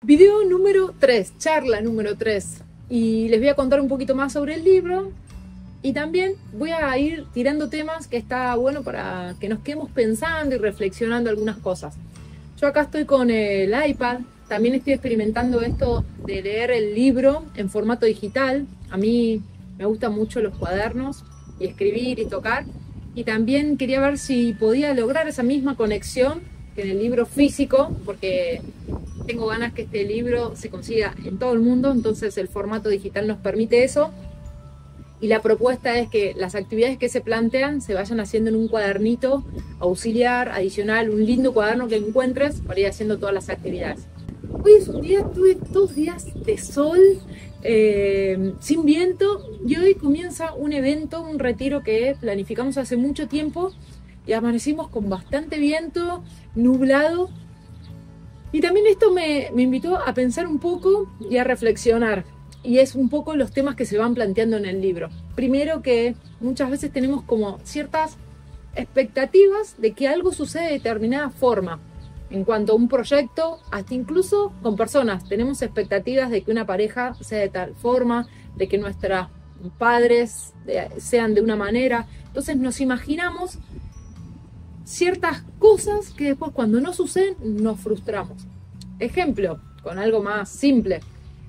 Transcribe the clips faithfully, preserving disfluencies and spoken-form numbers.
Video número tres, charla número tres. Y les voy a contar un poquito más sobre el libro. Y también voy a ir tirando temas que está bueno para que nos quedemos pensando y reflexionando algunas cosas. Yo acá estoy con el iPad. También estoy experimentando esto de leer el libro en formato digital. A mí me gustan mucho los cuadernos y escribir y tocar. Y también quería ver si podía lograr esa misma conexión que en el libro físico, porque tengo ganas que este libro se consiga en todo el mundo, entonces el formato digital nos permite eso. Y la propuesta es que las actividades que se plantean se vayan haciendo en un cuadernito auxiliar, adicional, un lindo cuaderno que encuentres para ir haciendo todas las actividades. Hoy es un día, tuve dos días de sol, eh, sin viento, y hoy comienza un evento, un retiro que planificamos hace mucho tiempo y amanecimos con bastante viento, nublado. Y también esto me, me invitó a pensar un poco y a reflexionar. Y es un poco los temas que se van planteando en el libro. Primero, que muchas veces tenemos como ciertas expectativas de que algo sucede de determinada forma. En cuanto a un proyecto, hasta incluso con personas. Tenemos expectativas de que una pareja sea de tal forma, de que nuestros padres sean de una manera. Entonces nos imaginamos ciertas cosas que después, cuando no suceden, nos frustramos. Ejemplo, con algo más simple.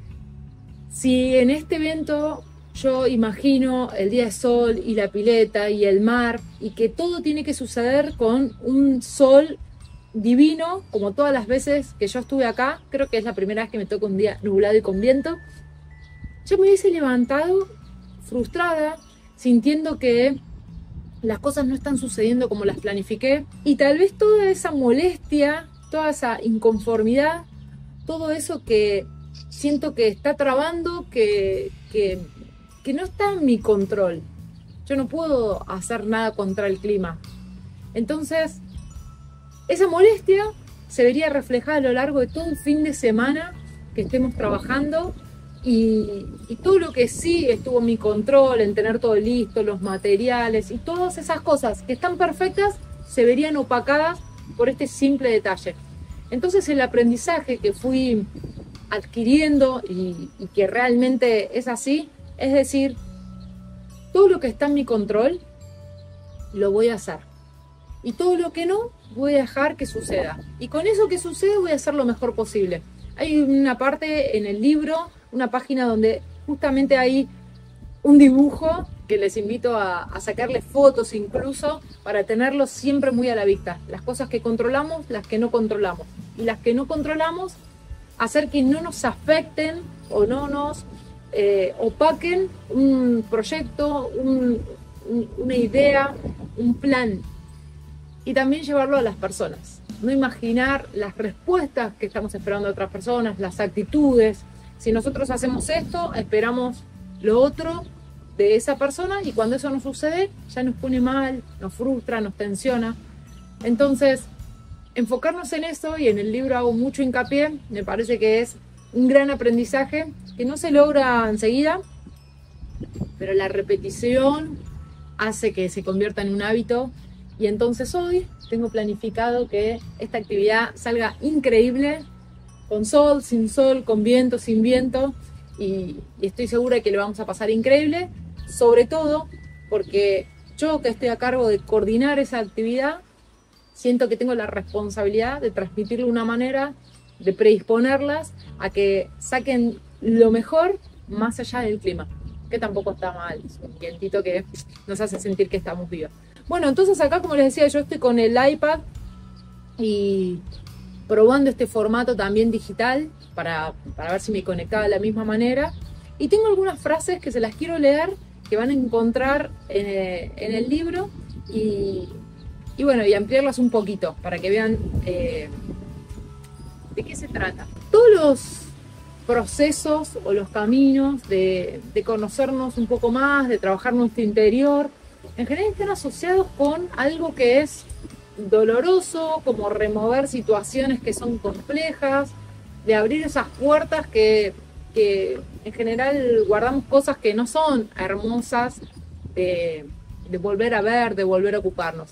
Si en este evento yo imagino el día de sol y la pileta y el mar, y que todo tiene que suceder con un sol divino, como todas las veces que yo estuve acá, creo que es la primera vez que me toca un día nublado y con viento, yo me hubiese levantado frustrada, sintiendo que las cosas no están sucediendo como las planifiqué, y tal vez toda esa molestia, toda esa inconformidad, todo eso que siento que está trabando, que, que, que no está en mi control. Yo no puedo hacer nada contra el clima. Entonces, esa molestia se vería reflejada a lo largo de todo el fin de semana que estemos trabajando, y, y todo lo que sí estuvo en mi control, en tener todo listo, los materiales y todas esas cosas que están perfectas, se verían opacadas por este simple detalle. Entonces el aprendizaje que fui adquiriendo y, y que realmente es así, es decir, todo lo que está en mi control lo voy a hacer, y todo lo que no voy a dejar que suceda, y con eso que sucede voy a hacer lo mejor posible. Hay una parte en el libro, una página donde justamente hay un dibujo que les invito a, a sacarle fotos incluso, para tenerlos siempre muy a la vista. Las cosas que controlamos, las que no controlamos, y las que no controlamos, hacer que no nos afecten o no nos eh, opaquen un proyecto, un, un, una idea, un plan. Y también llevarlo a las personas. No imaginar las respuestas que estamos esperando de otras personas, las actitudes. Si nosotros hacemos esto, esperamos lo otro de esa persona, y cuando eso no sucede, ya nos pone mal, nos frustra, nos tensiona. Entonces, enfocarnos en eso, y en el libro hago mucho hincapié, me parece que es un gran aprendizaje que no se logra enseguida, pero la repetición hace que se convierta en un hábito. Y entonces hoy tengo planificado que esta actividad salga increíble, con sol, sin sol, con viento, sin viento, y, y estoy segura de que lo vamos a pasar increíble, sobre todo porque yo, que estoy a cargo de coordinar esa actividad, siento que tengo la responsabilidad de transmitirle una manera, de predisponerlas a que saquen lo mejor más allá del clima, que tampoco está mal, es un vientito que nos hace sentir que estamos vivos. Bueno, entonces acá, como les decía, yo estoy con el iPad y probando este formato también digital para, para ver si me conectaba de la misma manera. Y tengo algunas frases que se las quiero leer, que van a encontrar en, en el libro, y, y bueno, y ampliarlas un poquito para que vean eh, de qué se trata. Todos los procesos o los caminos de, de conocernos un poco más, de trabajar nuestro interior, en general están asociados con algo que es doloroso, como remover situaciones que son complejas, de abrir esas puertas que, que en general guardamos cosas que no son hermosas, de, de volver a ver, de volver a ocuparnos.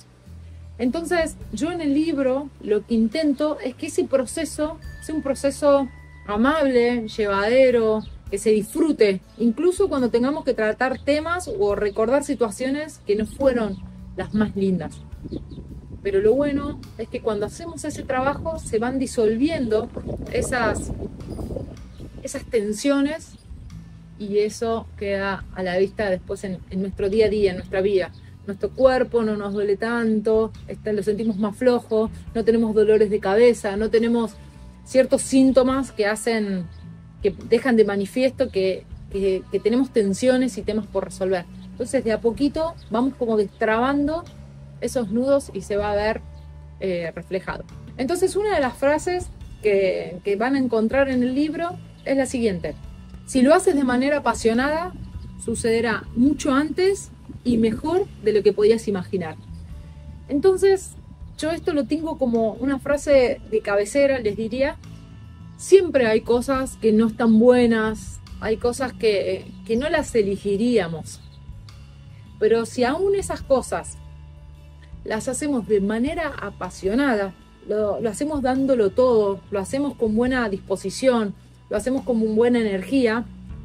Entonces yo en el libro lo que intento es que ese proceso sea un proceso amable, llevadero, que se disfrute, incluso cuando tengamos que tratar temas o recordar situaciones que no fueron las más lindas. Pero lo bueno es que cuando hacemos ese trabajo se van disolviendo esas, esas tensiones y eso queda a la vista después en, en nuestro día a día, en nuestra vida. Nuestro cuerpo no nos duele tanto, está, lo sentimos más flojo, no tenemos dolores de cabeza, no tenemos ciertos síntomas que hacen, que dejan de manifiesto que, que, que tenemos tensiones y temas por resolver. Entonces de a poquito vamos como destrabando esos nudos y se va a ver eh, reflejado. Entonces una de las frases que, que van a encontrar en el libro es la siguiente: si lo haces de manera apasionada, sucederá mucho antes y mejor de lo que podías imaginar. Entonces yo esto lo tengo como una frase de cabecera, les diría. Siempre hay cosas que no están buenas, hay cosas que, que no las elegiríamos, pero si aún esas cosas las hacemos de manera apasionada, lo, lo hacemos dándolo todo, lo hacemos con buena disposición, lo hacemos con buena energía,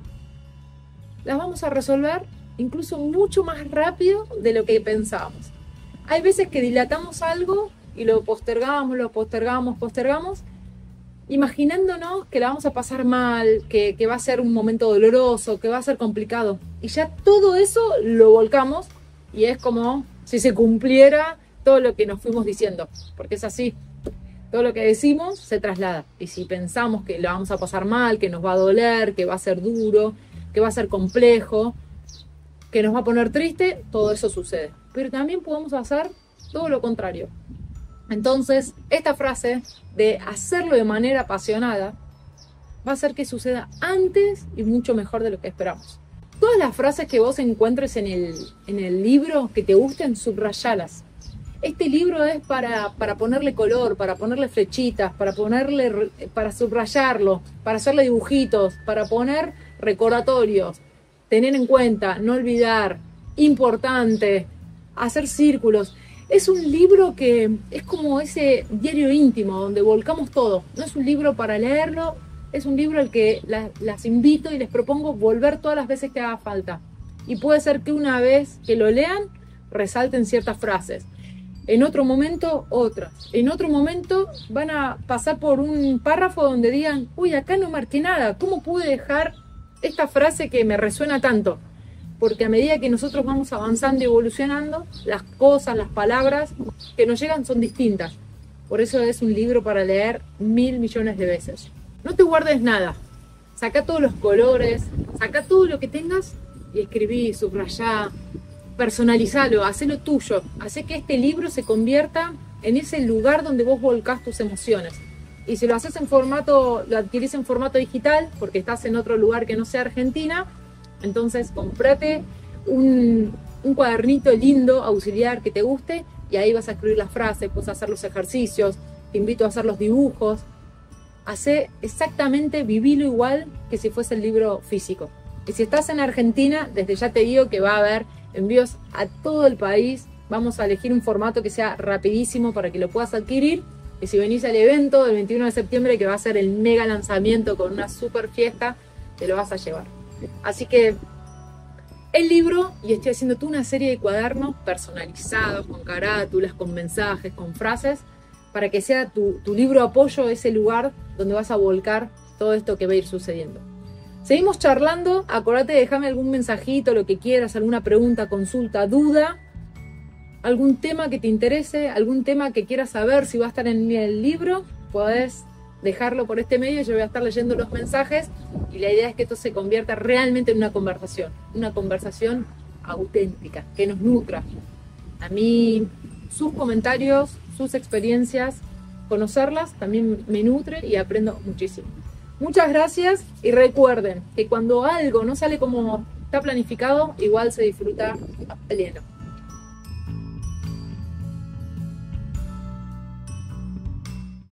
las vamos a resolver incluso mucho más rápido de lo que pensábamos. Hay veces que dilatamos algo y lo postergamos, lo postergamos, postergamos, imaginándonos que la vamos a pasar mal, que, que va a ser un momento doloroso, que va a ser complicado. Y ya todo eso lo volcamos y es como si se cumpliera todo lo que nos fuimos diciendo, porque es así. Todo lo que decimos se traslada. Y si pensamos que la vamos a pasar mal, que nos va a doler, que va a ser duro, que va a ser complejo, que nos va a poner triste, todo eso sucede. Pero también podemos hacer todo lo contrario. Entonces, esta frase de hacerlo de manera apasionada va a hacer que suceda antes y mucho mejor de lo que esperamos. Todas las frases que vos encuentres en el, en el libro que te gusten, subrayalas. Este libro es para, para ponerle color, para ponerle flechitas, para, ponerle, para subrayarlo, para hacerle dibujitos, para poner recordatorios. Tener en cuenta, no olvidar, importante, hacer círculos. Es un libro que es como ese diario íntimo donde volcamos todo. No es un libro para leerlo, es un libro al que la, las invito y les propongo volver todas las veces que haga falta. Y puede ser que una vez que lo lean, resalten ciertas frases. En otro momento, otras. En otro momento van a pasar por un párrafo donde digan, uy, acá no marqué nada, ¿cómo pude dejar esta frase que me resuena tanto? Porque a medida que nosotros vamos avanzando y evolucionando, las cosas, las palabras que nos llegan son distintas. Por eso es un libro para leer mil millones de veces. No te guardes nada. Saca todos los colores, saca todo lo que tengas y escribí, subrayá, personalizalo, hacelo tuyo. Hacé que este libro se convierta en ese lugar donde vos volcás tus emociones. Y si lo haces en formato, lo adquirís en formato digital, porque estás en otro lugar que no sea Argentina, entonces comprate un, un cuadernito lindo, auxiliar, que te guste, y ahí vas a escribir las frases, puedes hacer los ejercicios, te invito a hacer los dibujos. Hacé exactamente, vivilo igual que si fuese el libro físico. Y si estás en Argentina, desde ya te digo que va a haber envíos a todo el país. Vamos a elegir un formato que sea rapidísimo para que lo puedas adquirir. Y si venís al evento del veintiuno de septiembre, que va a ser el mega lanzamiento con una super fiesta, te lo vas a llevar. Así que el libro, y estoy haciendo toda una serie de cuadernos personalizados, con carátulas, con mensajes, con frases, para que sea tu, tu libro apoyo, ese lugar donde vas a volcar todo esto que va a ir sucediendo. Seguimos charlando, acordate de dejarme algún mensajito, lo que quieras, alguna pregunta, consulta, duda, algún tema que te interese, algún tema que quieras saber si va a estar en el libro, podés dejarlo por este medio. Yo voy a estar leyendo los mensajes y la idea es que esto se convierta realmente en una conversación, una conversación auténtica, que nos nutra. A mí sus comentarios, sus experiencias, conocerlas también me nutre y aprendo muchísimo. Muchas gracias y recuerden que cuando algo no sale como está planificado, igual se disfruta a pleno.